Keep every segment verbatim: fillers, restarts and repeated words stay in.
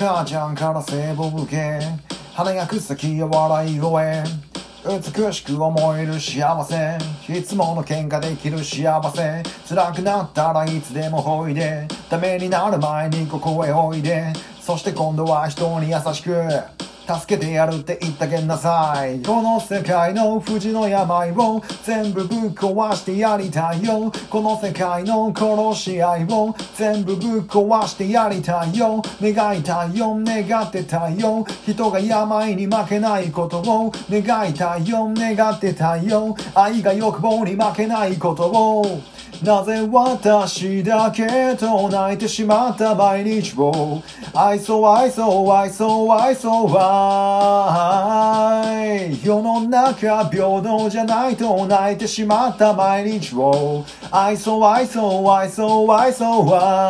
母ちゃんから聖母受け華草木や笑い声美しく思える幸せいつもの喧嘩できる幸せ辛くなったらいつでもほいでダメになる前にここへおいでそして今度は人に優しく助けてやるって言ってあげなさいこの世界の不治の病を全部ぶっ壊してやりたいよこの世界の殺し合いを全部ぶっ壊してやりたいよ願いたいよ願ってたいよ人が病に負けないことを願いたいよ願ってたいよ愛が欲望に負けないことをなぜ私だけと泣いてしまった毎日を愛そう愛そう愛そう愛そう愛世の中平等じゃないと泣いてしまった毎日を愛そう愛そう愛そう愛そう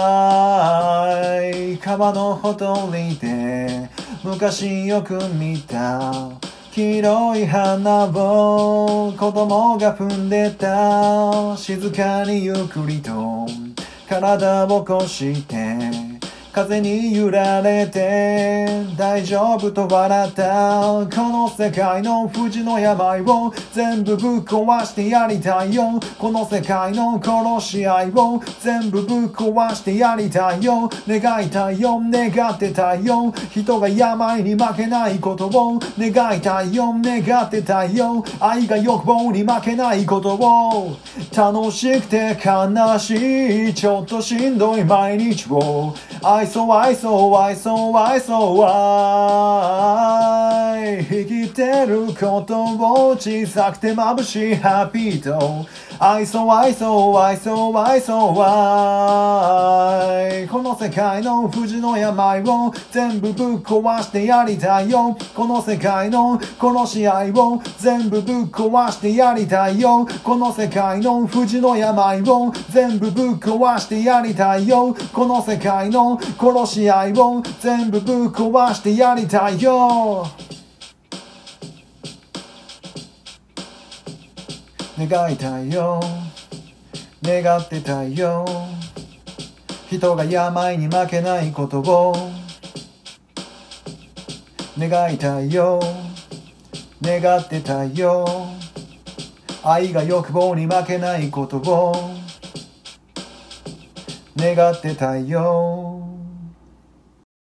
愛川のほとりで昔よく見た黄色い花を子供が踏んでた静かにゆっくりと体を起こして風に揺られて大丈夫と笑ったこの世界の不治の病を全部ぶっ壊してやりたいよこの世界の殺し合いを全部ぶっ壊してやりたいよ願いたいよ願ってたいよ人が病に負けないことを願いたいよ願ってたいよ愛が欲望に負けないことを楽しくて悲しいちょっとしんどい毎日を愛そう愛そう愛そう愛そう愛生きてることを小さくて眩しいハッピーと愛そう愛そう愛そう愛そう愛この世界の不治の病を全部ぶっ壊してやりたいよこの世界の殺し合いを全部ぶっ壊してやりたいよこの世界の不治の病を全部ぶっ壊してやりたいよこの世界の殺し合いを全部ぶっ壊してやりたいよ願いたいよ願ってたいよ人が病に負けないことを願いたいよ願ってたいよ愛が欲望に負けないことを願ってたいよ